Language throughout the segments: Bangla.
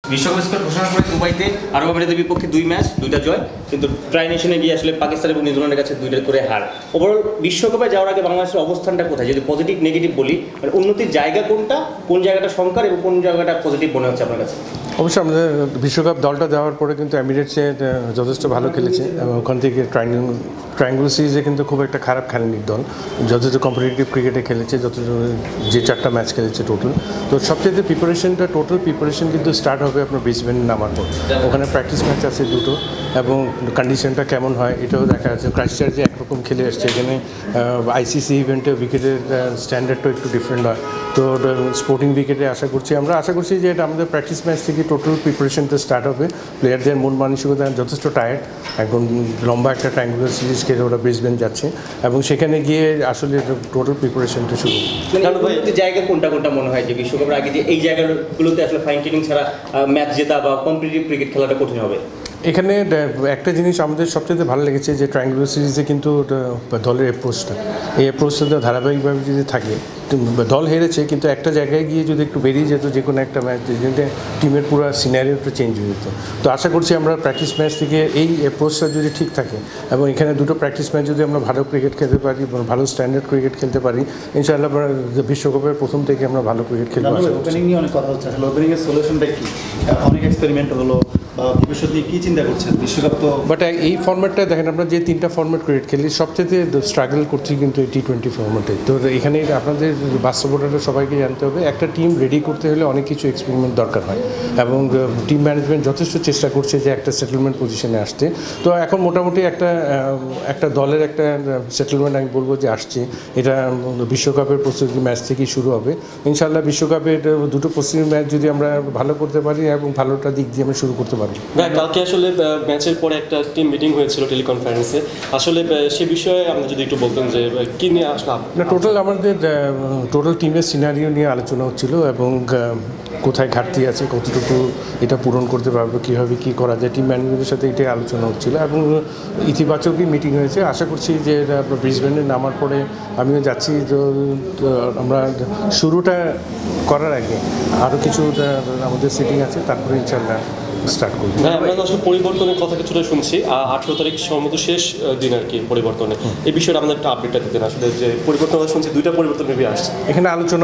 বিশ্বকাপ স্কোর ঘোষণা করে দুবাইতে আরব আমিরাতের বিপক্ষে 2 ম্যাচ 2টা জয়, কিন্তু ট্রাই নেশনে গিয়ে আসলে পাকিস্তান এবং নিউজিল্যান্ডের কাছে 2টা করে হার। ওভারঅল বিশ্বকাপে যাওয়ার আগে বাংলাদেশের অবস্থানটা কোথায়, যদি পজিটিভ নেগেটিভ বলি, মানে উন্নতির জায়গা কোনটা, কোন জায়গাটা শঙ্কার এবং কোন জায়গাটা পজিটিভ মনে হচ্ছে আপনার কাছে? অবশ্যই আমাদের বিশ্বকাপ দলটা যাওয়ার পরে কিন্তু এমিরেটসে যথেষ্ট ভালো খেলেছে এবং ওখান থেকে ট্রায়াঙ্গুলার সিরিজে কিন্তু খুব একটা খারাপ খেলেনি দল, যথেষ্ট কম্পিটিটিভ ক্রিকেটে খেলেছে, যে 4টা ম্যাচ খেলেছে টোটাল। তো সবচেয়ে টোটাল প্রিপারেশন কিন্তু স্টার্ট হবে আপনার ব্রিসবেনে নামার পর। ওখানে প্র্যাকটিস ম্যাচ আছে 2টো এবং কন্ডিশনটা কেমন হয় এটাও দেখা যাচ্ছে। ক্রাইস্টচার্চে একরকম খেলে আসছে, এখানে আইসিসি ইভেন্টে উইকেটের স্ট্যান্ডার্ডটা একটু ডিফারেন্ট হয়। তো স্পোর্টিং উইকেটে আশা করছি যে এটা আমাদের প্র্যাকটিস ম্যাচ থেকে টোটাল প্রিপারেশনটা স্টার্ট হবে। প্লেয়ারদের মন মানসিকতা যথেষ্ট টায়ার্ড, একদম লম্বা একটা ট্রায়াঙ্গুলার সিরিজ খেলে ওরা ব্রিসবেন যাচ্ছে এবং সেখানে গিয়ে আসলে টোটাল প্রিপারেশনটা শুরু। জায়গা কোনটা মনে হয় যে বিশ্বকাপের আগে যে এই জায়গাগুলোতে আসলে ফাইন টিউনিং ছাড়া ম্যাচ জেতা বা কম্পিটিটিভ ক্রিকেট খেলাটা কঠিন হবে? এখানে একটা জিনিস আমাদের সবচেয়ে ভালো লেগেছে যে ট্রায়াঙ্গুলার সিরিজে কিন্তু দলের অ্যাপ্রোচটা, এই অ্যাপ্রোচটা ধারাবাহিকভাবে যদি থাকে, দল হেরেছে কিন্তু একটা জায়গায় গিয়ে যদি একটু বেরিয়ে যেত যে কোনো একটা ম্যাচ, যেখানে টিমের পুরো সিনারিওটা চেঞ্জ হয়ে যেত। তো আশা করছি আমরা প্র্যাকটিস ম্যাচ থেকে এই অ্যাপ্রোচটা যদি ঠিক থাকে এবং এখানে 2টো প্র্যাকটিস ম্যাচ যদি আমরা ভালো ক্রিকেট খেলতে পারি, ভালো স্ট্যান্ডার্ড ক্রিকেট খেলতে পারি, ইনশাআল্লাহ বিশ্বকাপের প্রথম থেকে আমরা ভালো ক্রিকেট খেলতে পারি। ওপেনিং নিয়ে অনেক কথা হচ্ছে, আসলে ওপেনিংয়ের সলিউশনটা কি? অনেক এক্সপেরিমেন্ট হলো, ভবিষ্যৎ নিয়ে কী চিন্তা করছেন? বিশ্বকাপ তো বাট এই ফর্ম্যাটটা দেখেন, আমরা যে 3টা ফর্ম্যাট ক্রিকেট খেলি সবচেয়ে স্ট্রাগল করছি কিন্তু এই T20 ফর্ম্যাটে। তো এখানে আপনাদের বাস্তবতাটা সবাইকে জানতে হবে, একটা টিম রেডি করতে হলে অনেক কিছু এক্সপেরিমেন্ট দরকার হয় এবং টিম ম্যানেজমেন্ট যথেষ্ট চেষ্টা করছে যে একটা সেটেলমেন্ট পজিশনে আসতে। তো এখন মোটামুটি একটা দলের একটা সেটেলমেন্ট আমি বলবো যে আসছে। এটা বিশ্বকাপের প্রস্তুতি ম্যাচ থেকেই শুরু হবে ইনশাআল্লাহ। বিশ্বকাপের 2টো প্রস্তুতি ম্যাচ যদি আমরা ভালো করতে পারি এবং ভালোটা দিক দিয়ে আমরা শুরু করতে পারি। কালকে আসলে ম্যাচের পরে একটা টিম মিটিং হয়েছিল টেলিকনফারেন্সে, আসলে সে বিষয়ে আপনি যদি একটু বলতেন যে কী নিয়ে আসলে? না, টোটাল টিমের সিনারিও নিয়ে আলোচনা হচ্ছিল এবং কোথায় ঘাটতি আছে, কতটুকু এটা পূরণ করতে পারবো, কীভাবে কী করা যায়, টিম ম্যানেজমেন্টের সাথে এটাই আলোচনা হচ্ছিল এবং ইতিবাচকই মিটিং হয়েছে। আশা করছি যে ব্রিসবেনে নামার পরে আমিও যাচ্ছি, তো আমরা শুরুটা করার আগে আরও কিছু আমাদের সেটিং আছে, তারপরে ইনশাআল্লাহ স্টার্ট করব। আমরা তো আসলে পরিবর্তনের কথা কিছুটা শুনছি, 18 তারিখ সম্ভবত শেষ দিন আর কি পরিবর্তনে, এই বিষয়টা আমাদের একটা আপডেটটা দিতেন আসলে, যে পরিবর্তন শুনছি 2টা পরিবর্তন ভেবে আসছে। এখানে আলোচনা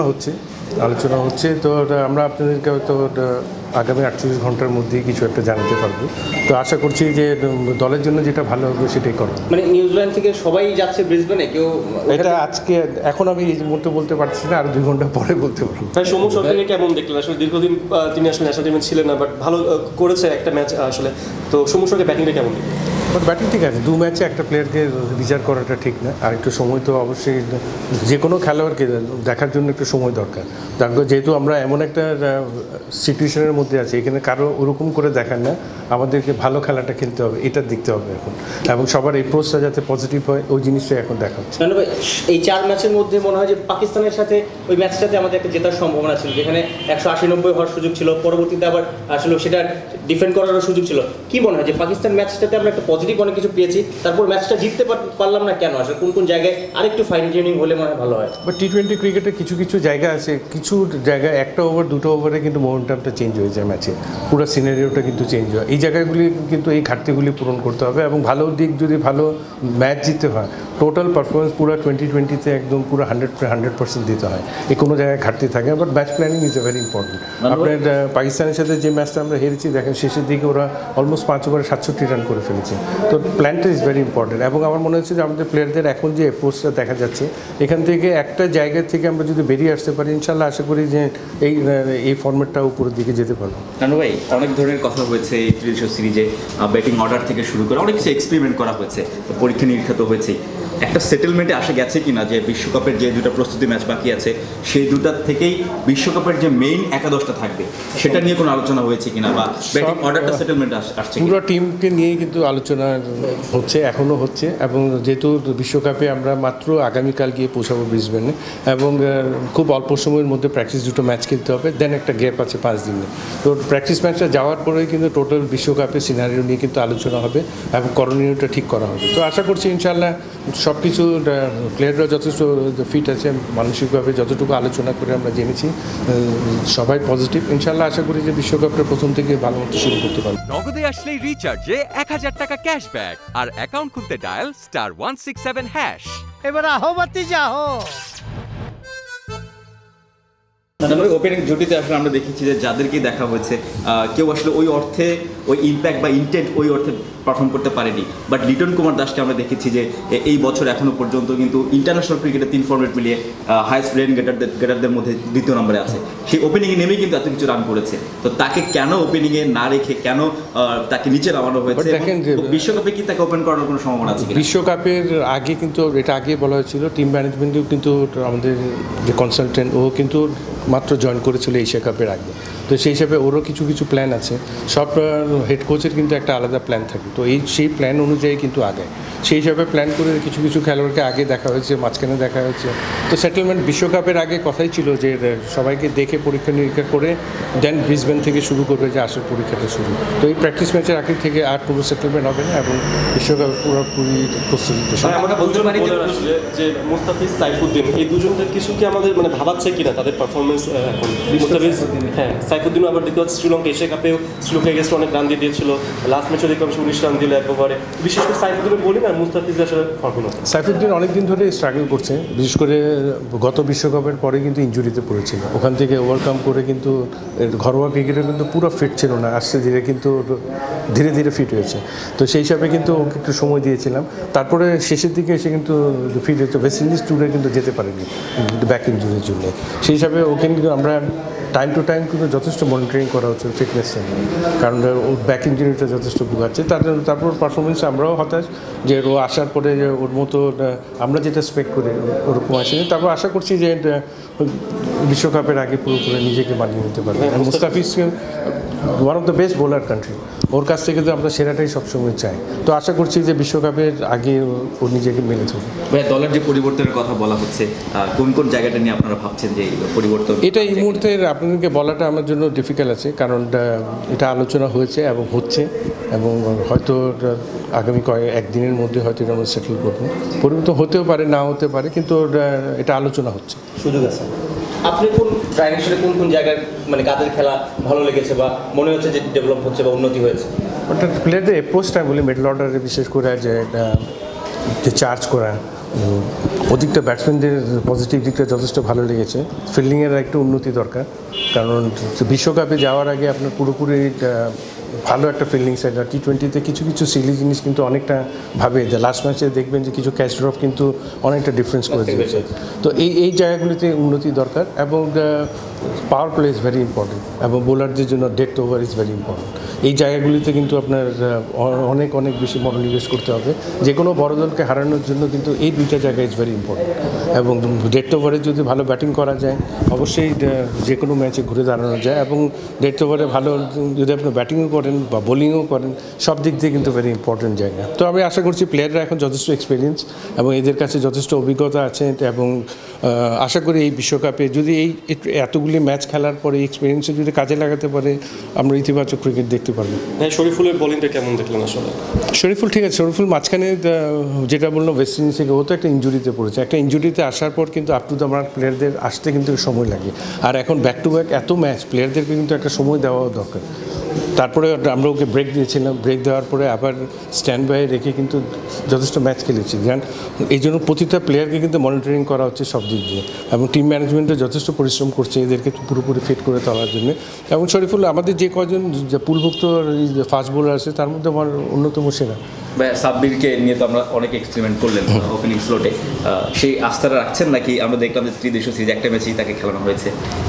হচ্ছে তো আমরা আপনাদেরকে তো আগামী 48 ঘন্টার মধ্যেই কিছু একটা জানাতে পারবো। তো আশা করছি যে দলের জন্য যেটা ভালো হবে সেটাই করবো। মানে নিউজিল্যান্ড থেকে সবাই যাচ্ছে ব্রিসবেনে, কেউ এটা আজকে এখন আমি এই মুহূর্তে বলতে পারছি না, আর 2 ঘন্টা পরে বলতে পারবো। তাই সৌম্য সরকারকে কেমন দেখলেন? আসলে দীর্ঘদিন তিনি আসলে ন্যাশনাল টিমে ছিলেন না, বাট ভালো করেছে একটা ম্যাচ আসলে। তো সৌম্য সরকার ব্যাটিংটা কেমন? বাট ব্যাটিং ঠিক আছে, 2 ম্যাচে একটা প্লেয়ারকে বিচার করাটা ঠিক না, আর একটু সময় তো অবশ্যই যে কোনো খেলোয়াড়কে দেখার জন্য একটু সময় দরকার। তারপর যেহেতু আমরা এমন একটা সিচুয়েশনের মধ্যে আছি, এখানে কারো ওরকম করে দেখার না, আমাদেরকে ভালো খেলাটা খেলতে হবে, এটা দেখতে হবে এখন, এবং সবার এপ্রোচটা যাতে পজিটিভ হয় ওই জিনিসটা এখন দেখা হচ্ছে। এই 4 ম্যাচের মধ্যে মনে হয় যে পাকিস্তানের সাথে ওই ম্যাচটাতে আমাদের একটা জেতার সম্ভাবনা ছিল, যেখানে 180-90 হওয়ার সুযোগ ছিল, পরবর্তীতে আবার আসলে সেটা ডিফেন্ড করারও সুযোগ ছিল। কি মনে হয় যে পাকিস্তান ম্যাচটাতে আমরা একটা পজিটিভ অনেক কিছু পেয়েছি, তারপর ম্যাচটা জিততে পারলাম না কেন? আসলে কোন জায়গায় আরেকটু ফাইন টিউনিং হলে মনে হয় ভালো হয়? বাট T20 ক্রিকেটে কিছু জায়গা আছে, কিছু জায়গায় 1টা ওভার 2টো ওভারে কিন্তু মোমেন্টামটা চেঞ্জ হয়ে যায়, ম্যাচে পুরো সিনারিওটা কিন্তু চেঞ্জ হয়। এই জায়গাগুলি কিন্তু এই ঘাটতিগুলি পূরণ করতে হবে এবং ভালো দিক যদি ভালো ম্যাচ জিততে হয়, টোটাল পারফরমেন্স পুরো 2020-তে একদম পুরো 100% দিতে হয়, এই কোনো জায়গায় ঘাটতি থাকে। But match planning is a very important. আপনার পাকিস্তানের সাথে যে ম্যাচটা আমরা হেরেছি, দেখেন শেষের দিকে ওরা অলমোস্ট 5 ওভারে 67 রান করে ফেলেছে। তো প্ল্যানটা ইজ ভেরি ইম্পর্টেন্ট এবং আমার মনে হচ্ছে যে আমাদের প্লেয়ারদের এখন যে অ্যাপ্রোচটা দেখা যাচ্ছে, এখান থেকে একটা জায়গা থেকে আমরা যদি বেরিয়ে আসতে পারি, ইনশাআল্লাহ আশা করি যে এই ফর্ম্যাটটা উপরের দিকে যেতে পারবো। নানু ভাই, অনেক ধরনের কথা হয়েছে এই ত্রিদেশীয় সিরিজে, ব্যাটিং অর্ডার থেকে শুরু করে অনেক কিছু এক্সপেরিমেন্ট করা হয়েছে, পরীক্ষা নিরীক্ষা তো হয়েছেই। একটা সেটেলমেন্টে আসা গেছে কিনা যে বিশ্বকাপের যে 2টা প্রস্তুতি ম্যাচ বাকি আছে, সেই 2টার থেকেই বিশ্বকাপের যে মেইন একাদশটা থাকবে সেটা নিয়ে কোনো আলোচনা হয়েছে কিনা, বা ব্যাটিং অর্ডারটা সেটেলমেন্ট আসছে? পুরো টিমকে নিয়েই কিন্তু আলোচনা হচ্ছে, এখনও হচ্ছে, এবং যেহেতু বিশ্বকাপে আমরা মাত্র আগামীকাল গিয়ে পৌঁছাবো ব্রিসবেনে এবং খুব অল্প সময়ের মধ্যে প্র্যাকটিস 2টো ম্যাচ খেলতে হবে, দেন একটা গ্যাপ আছে 5 দিনে। তো প্র্যাকটিস ম্যাচটা যাওয়ার পরেই কিন্তু টোটাল বিশ্বকাপের সিনারিও নিয়ে কিন্তু আলোচনা হবে এবং করণীয়টা ঠিক করা হবে। তো আশা করছি ইনশাআল্লাহ সব কিছু প্লেয়াররা যথেষ্ট ফিট আছে, মানসিকভাবে যতটুকু আলোচনা করে আমরা জেনেছি সবাই পজিটিভ। ইনশাল্লাহ আশা করি যে বিশ্বকাপটা প্রথম থেকে ভালো মতো শুরু করতে পারবে। নগদে আসলেই রিচার্জে 1000 টাকা ক্যাশব্যাক আর অ্যাকাউন্ট খুলতে ডায়াল *167#। এবার আহো বাতি যাও। তারপরে ওপেনিং জুটিতে আসলে আমরা দেখেছি যে যাদেরকে দেখা হয়েছে কেউ আসলে ওই অর্থে ওই ইম্প্যাক্ট বা ইন্টেন্ট ওই অর্থে পারফর্ম করতে পারেনি, বাট লিটন কুমার দাসকে আমরা দেখেছি যে এই বছর এখনো পর্যন্ত কিন্তু ইন্টারন্যাশনাল ক্রিকেটে 3 ফর্মেট মিলিয়ে হাইস্ট রান গেটারদের মধ্যে 2য় নম্বরে আছে। সেই ওপেনিংয়ে নেমেই কিন্তু এত কিছু রান করেছে, তো তাকে কেন ওপেনিংয়ে না রেখে কেন তাকে নিচে নামানো হয়েছে? বিশ্বকাপে কি তাকে ওপেন করানোর কোনো সম্ভাবনা আছে? বিশ্বকাপের আগে কিন্তু এটা আগে বলা হয়েছিল, টিম ম্যানেজমেন্টেও কিন্তু আমাদের যে কনসালটেন্ট ও কিন্তু মাত্র জয়েন করেছিল এশিয়া কাপের আগে, তো সেই হিসাবে ওরও কিছু কিছু প্ল্যান আছে। সব হেড কোচের কিন্তু একটা আলাদা প্ল্যান থাকে, তো সেই প্ল্যান অনুযায়ী কিন্তু আগে সেই হিসাবে প্ল্যান করে কিছু কিছু খেলোয়াড়কে আগে দেখা হয়েছে, মাঝখানে দেখা হয়েছে। তো সেটেলমেন্ট বিশ্বকাপের আগে কথাই ছিল যে সবাইকে দেখে পরীক্ষা নিরীক্ষা করে দেন ব্রিসবেন থেকে শুরু করবে যে আসল পরীক্ষাটা শুরু। তো এই প্র্যাকটিস ম্যাচের আগে থেকে আর কোনো সেটেলমেন্ট হবে না এবং বিশ্বকাপ পুরোপুরি প্রস্তুতি। আমরা বলতে পারি যে মুস্তাফিজ সাইফুদ্দিন এই দুজনের কিছু কি আমাদের মানে ভাবাচ্ছে কিনা তাদের পারফরমেন্স এখন? মুস্তাফিজ সাইফুদ্দিনও আবার দেখতে পাচ্ছি শ্রীলঙ্কা এশিয়া কাপেও শ্রীলঙ্কা এগেস্ট অনেক রান দিয়ে দিয়েছিল, লাস্ট ম্যাচে দেখলাম 19 রান দিল একবারে। বিশেষ করে সাইফুদ্দিনের বলি না, মুস্তাফিজ আসলে ফর্মে। সাইফুদ্দিন অনেকদিন ধরে স্ট্রাগল করছে, বিশেষ করে গত বিশ্বকাপের পরে কিন্তু ইনজুরিতে পড়েছিল, ওখান থেকে ওভারকাম করে কিন্তু ঘরোয়া ক্রিকেটে কিন্তু পুরো ফিট ছিল না, আসতে ধীরে কিন্তু ধীরে ধীরে ফিট হয়েছে। তো সেই হিসাবে কিন্তু ওকে একটু সময় দিয়েছিলাম, তারপরে শেষের দিকে এসে কিন্তু ফিট হয়েছে। ওয়েস্ট ইন্ডিজ ট্যুরে কিন্তু যেতে পারেনি ব্যাক ইনজুরির জন্য, সেই হিসাবে ওকে কিন্তু আমরা টাইম টু টাইম কিন্তু যথেষ্ট মনিটরিং করা হচ্ছে ফিটনেসটা নিয়ে, কারণ ওর ব্যাক ইঞ্জুরিটা যথেষ্ট ভুগাচ্ছে। তারপর পারফরমেন্স আমরাও হতাশ যে ও আসার পরে যে ওর মতো আমরা যেটা এক্সপেক্ট করি ওরকম আসেনি। তারপর আশা করছি যে বিশ্বকাপের আগে পুরোপুরি নিজেকে মানিয়ে নিতে পারবে। Mustafiz one of the best bowler country, ওর কাছ থেকে তো আমরা সেরাটাই সবসময় চাই। তো আশা করছি যে বিশ্বকাপের আগে ও নিজেকে মেলে ধরবে। দলের যে পরিবর্তনের কথা বলা হচ্ছে, কোন কোন জায়গাটা নিয়ে আপনারা ভাবছেন যে পরিবর্তন? এটা এই মুহূর্তে আপনাদেরকে বলাটা আমার জন্য ডিফিকাল্ট আছে, কারণ এটা আলোচনা হয়েছে এবং হচ্ছে, এবং হয়তো আগামী একদিনের মধ্যে হয়তো এটা আমরা সেটেল করবো। পরিবর্তন হতেও পারে, না হতে পারে, কিন্তু এটা আলোচনা হচ্ছে। সুযোগ আছে। আপনি কোন ট্রাইনেশনে কোন কোন জায়গায় মানে কাদের খেলা ভালো লেগেছে বা মনে হচ্ছে যে ডেভেলপ হচ্ছে বা উন্নতি হয়েছে? ওটা প্লেয়ারদের অ্যাপ্রোচটা বলি, মিডল অর্ডারে বিশেষ করে যে চার্জ করা, ওদিকটা ব্যাটসম্যানদের পজিটিভ দিকটা যথেষ্ট ভালো লেগেছে। ফিল্ডিংয়ের একটু উন্নতি দরকার, কারণ বিশ্বকাপে যাওয়ার আগে আপনার পুরোপুরি ভালো একটা ফিল্ডিং সাইড। আর টি20তে কিছু কিছু সিলি জিনিস কিন্তু অনেকটা ভাবে যে লাস্ট ম্যাচে দেখবেন যে কিছু ক্যাচ ড্রপ কিন্তু অনেকটা ডিফারেন্স করে দিয়েছে। তো এই জায়গাগুলিতে উন্নতি দরকার, এবং power play is very important, এবং বোলারদের জন্য death over is very important. এই জায়গাগুলিতে কিন্তু আপনার অনেক অনেক বেশি মনোনিবেশ করতে হবে। যে কোনো বড় দলকে হারানোর জন্য কিন্তু এই দুইটা জায়গা ইজ ভেরি ইম্পর্টেন্ট, এবং ডেথ ওভারে যদি ভালো ব্যাটিং করা যায় অবশ্যই যে কোনো ম্যাচে ঘুরে দাঁড়ানো যায়, এবং ডেথ ওভারে ভালো যদি আপনি ব্যাটিংও করেন বা বোলিংও করেন, সব দিক দিয়ে কিন্তু ভেরি ইম্পর্টেন্ট জায়গা। তো আমি আশা করছি প্লেয়াররা এখন যথেষ্ট এক্সপিরিয়েন্স এবং এদের কাছে যথেষ্ট অভিজ্ঞতা আছে, এবং আশা করি এই বিশ্বকাপে যদি এই এতগুলি ম্যাচ খেলার পরে এই এক্সপিরিয়েন্সে যদি কাজে লাগাতে পারে আমরা ইতিবাচক ক্রিকেট দেখতে পারবো। হ্যাঁ, শরীফুলের বোলিংটা কেমন দেখলেন আসলে? শরীফুল ঠিক আছে, শরীফুল মাঝখানে যেটা বললো ওয়েস্ট ইন্ডিজ থেকে ও তো একটা ইঞ্জুরিতে পড়েছে, একটা ইঞ্জুরিতে আসার পর কিন্তু আপ টু দ্য মার্ক প্লেয়ারদের আসতে কিন্তু সময় লাগে, আর এখন ব্যাক টু ব্যাক এত ম্যাচ প্লেয়ারদেরকে কিন্তু একটা সময় দেওয়া দরকার। তারপরে আমরা ওকে ব্রেক দিয়েছিলাম, ব্রেক দেওয়ার পরে আবার স্ট্যান্ড বাই রেখে কিন্তু যথেষ্ট ম্যাচ খেলেছি। কারণ এই জন্য প্রতিটা প্লেয়ারকে কিন্তু মনিটরিং করা হচ্ছে সব দিক দিয়ে, এবং টিম ম্যানেজমেন্টও যথেষ্ট পরিশ্রম করছে এদেরকে পুরোপুরি ফিট করে তোলার জন্য। এবং শরীফুল আমাদের যে কজন যে পুলভুক্ত ফাস্ট বোলার আছে তার মধ্যে আমার অন্যতম সেরা। সাব্বিরকে নিয়ে তো আমরা অনেক এক্সপেরিমেন্ট করলেন ওপেনিং স্লটে, সেই আস্থাটা রাখছেন নাকি? আমরা দেখলাম যে ত্রিদেশীয় সিরিজ একটা ম্যাচেই তাকে খেলানো হয়েছে।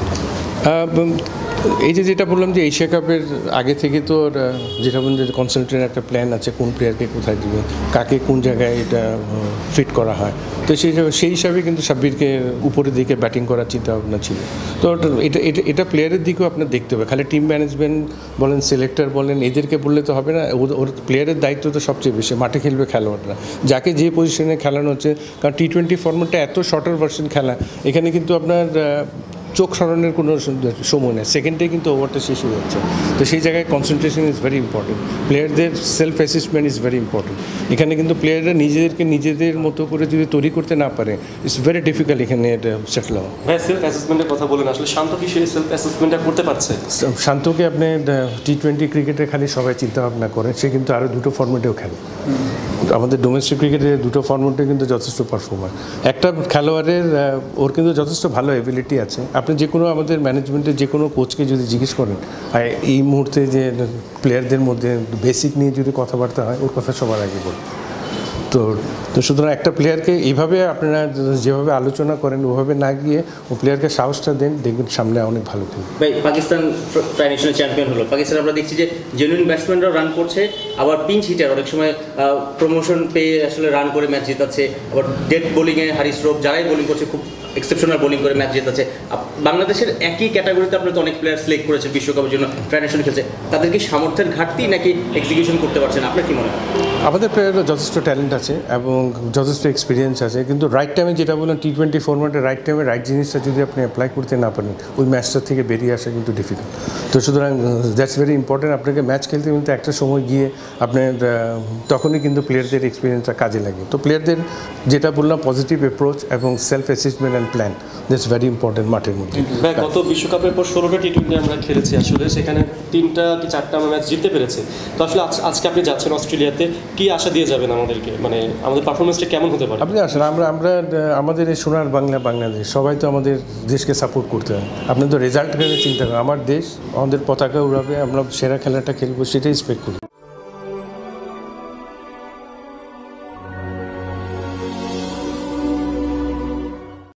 এই যেটা বললাম যে এশিয়া কাপের আগে থেকে তো যেটা বললাম যে কনসালটেন্ট একটা প্ল্যান আছে কোন প্লেয়ারকে কোথায় দিবে, কাকে কোন জায়গায় এটা ফিট করা হয়। তো সেই হিসাবে কিন্তু সাব্বিরকে উপরের দিকে ব্যাটিং করার চিন্তা ভাবনা ছিল। তো এটা প্লেয়ারের দিকেও আপনার দেখতে হবে, খালি টিম ম্যানেজমেন্ট বলেন, সিলেক্টর বলেন, এদেরকে বললে তো হবে না। ওর প্লেয়ারের দায়িত্ব তো সবচেয়ে বেশি, মাঠে খেলবে খেলোয়াড়রা, যাকে যে পজিশনে খেলানো হচ্ছে। কারণ টি20 ফর্মেটটা এত শর্টার ভার্সন খেলা, এখানে কিন্তু আপনার চোখ সরানোর কোনো সময় নেই, সেকেন্ডে কিন্তু ওভারটা শেষ হয়ে যাচ্ছে। তো সেই জায়গায় কনসেন্ট্রেশন ইজ ভেরি ইম্পর্টেন্ট, প্লেয়ারদের self assessment is very important. এখানে কিন্তু প্লেয়াররা নিজেদেরকে নিজেদের মতো করে যদি তৈরি করতে না পারে, ইটস ভেরি ডিফিকাল্ট এখানে সেটেল হওয়া। ভাই সেলফ অ্যাসেসমেন্টের কথা বলেন, আসলে শান্ত কি সেই সেলফ অ্যাসেসমেন্টটা করতে পারছে? শান্তকে আপনি টি-20 ক্রিকেটে খালি সবাই চিন্তা ভাবনা করে, সে কিন্তু আরও দুটো ফর্মেটেও খেলে। আমাদের ডোমেস্টিক ক্রিকেটে দুটো ফর্মেটে কিন্তু যথেষ্ট পারফর্মার। একটা খেলোয়াড়ের ওর কিন্তু যথেষ্ট ভালো এবিলিটি আছে। আপনি যে কোনো আমাদের ম্যানেজমেন্টের যে কোনো কোচকে যদি জিজ্ঞেস করেন, এই মুহূর্তে যে প্লেয়ারদের মধ্যে বেসিক নিয়ে যদি কথাবার্তা হয়, ওর কথা সবার আগে বলবে। তো সুতরাং একটা প্লেয়ারকে এইভাবে আপনারা যেভাবে আলোচনা করেন ওভাবে না গিয়ে ও প্লেয়ারকে সাহসটা দেন, দেখবেন সামনে অনেক ভালো খেলবে। ভাই পাকিস্তান ট্রাইনেশনাল চ্যাম্পিয়ন হলো, পাকিস্তান আমরা দেখছি যে জেনুইন ব্যাটসম্যানরাও রান করছে, আবার পিঞ্চ হিটার অনেক সময় প্রমোশন পেয়ে আসলে রান করে ম্যাচ জেতাচ্ছে, আবার ডেড বোলিংয়ে হারিস রোভ যারাই বোলিং করছে খুব এক্সেপশনাল বোলিং করে ম্যাচ জেতাচ্ছে। বাংলাদেশের একই ক্যাটাগরিতে আপনারা তো অনেক প্লেয়ার সিলেক্ট করেছেন বিশ্বকাপের জন্য, ট্রাইনেশনাল খেলছে, তাদের কি সামর্থ্যের ঘাটতি নাকি এক্সিকিউশন করতে পারছেন, আপনার কি মনে হয়? আমাদের প্লেয়াররা যথেষ্ট ট্যালেন্ট আছে এবং যথেষ্ট এক্সপিরিয়েন্স আছে, কিন্তু রাইট টাইমে যেটা বললেন টি-20 ফরম্যাটে রাইট টাইমে রাইট জিনিসটা যদি আপনি অ্যাপ্লাই করতে না পারেন, ওই ম্যাচটা থেকে বেরিয়ে আসা কিন্তু ডিফিকাল্ট। তো সুতরাং দ্যাটস ভেরি ইম্পর্টেন্ট। আপনাকে ম্যাচ খেলতে কিন্তু একটা সময় গিয়ে আপনার তখনই কিন্তু প্লেয়ারদের এক্সপিরিয়েন্সটা কাজে লাগে। তো প্লেয়ারদের যেটা বললাম পজিটিভ অ্যাপ্রোচ এবং self assessment and plan, that's very important মাঠের মধ্যে। গত বিশ্বকাপের পর 16টা টি-20 আমরা খেলেছি, আসলে সেখানে 3টা কি 4টা আমরা ম্যাচ জিততে পেরেছি। তো আসলে আজকে আপনি যাচ্ছেন অস্ট্রেলিয়াতে, কি আশা দিয়ে যাবেন আমাদেরকে, মানে আমাদের পারফরমেন্সটা কেমন হতে পারে? আপনি আসলে আমরা আমাদের এই সোনার বাংলাদেশ সবাই তো আমাদের দেশকে সাপোর্ট করতে হয়। আপনি তো রেজাল্ট চিন্তা করেন, আমার দেশ আমাদের পতাকা উড়াবে, আমরা সেরা খেলাটা খেলবো, সেটাই এক্সপেক্ট করি।